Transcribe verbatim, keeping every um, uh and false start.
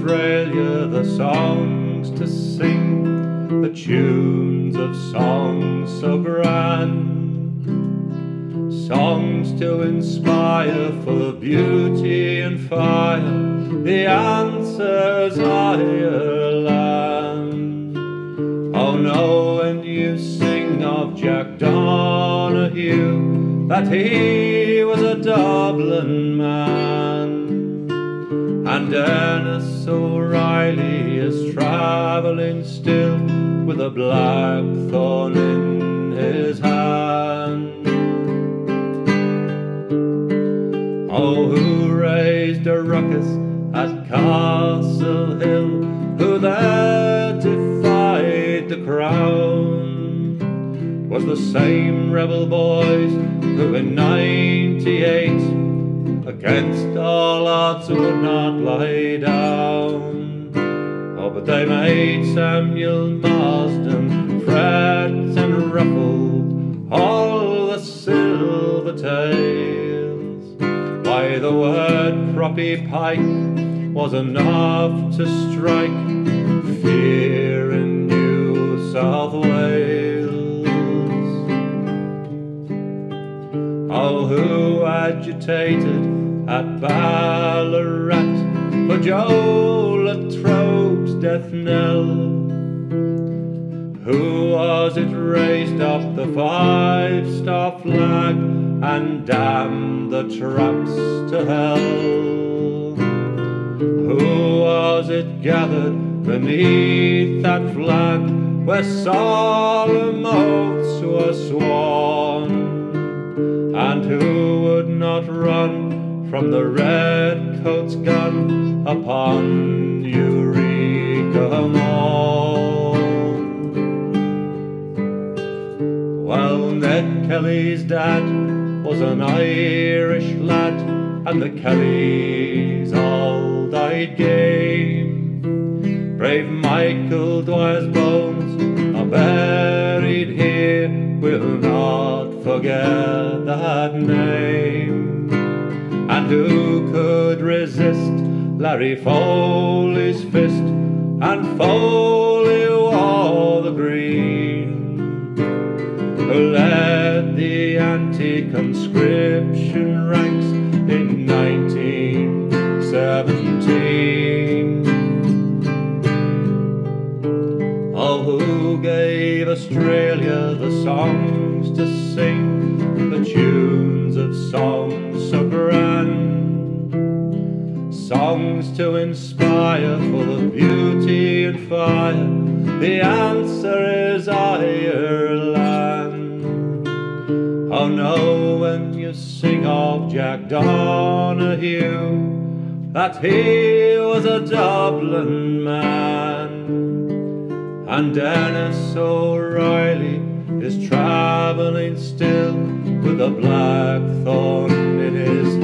Australia the songs to sing, the tunes of songs so grand, songs to inspire, full of beauty and fire. The answer's Ireland. Oh no, when you sing of Jack Donahue, that he was a Dublin man, and Ernest O'Reilly is travelling still with a blackthorn in his hand. Oh, who raised a ruckus at Castle Hill, who there defied the crown? 'Twas the same rebel boys who in ninety-eight against all odds would not lie down. Oh, but they made Samuel Marsden fret and ruffled all the silver tails. Why, the word croppy pike was enough to strike fear in New South Wales. Oh, who agitated at Ballarat for Joe Latrobe's death knell? Who was it raised up the five-star flag and damned the tramps to hell? Who was it gathered beneath that flag where solemn oaths were sworn? And who would not run from the redcoat's gun upon Eureka morn? Well, Ned Kelly's dad was an Irish lad, and the Kellys all died game. Brave Michael Dwyer's bones are buried here, we'll not forget that name. And who could resist Larry Foley's fist? And Foley wore the green, who led the anti-conscription ranks in nineteen seventeen. Oh, who gave Australia the songs to sing, the tunes of songs so grand, songs to inspire, full of beauty and fire? The answer is Ireland. Oh no, when you sing of Jack Donahue, that he was a Dublin man, and Ernest O'Reilly is travelling still with a blackthorn in his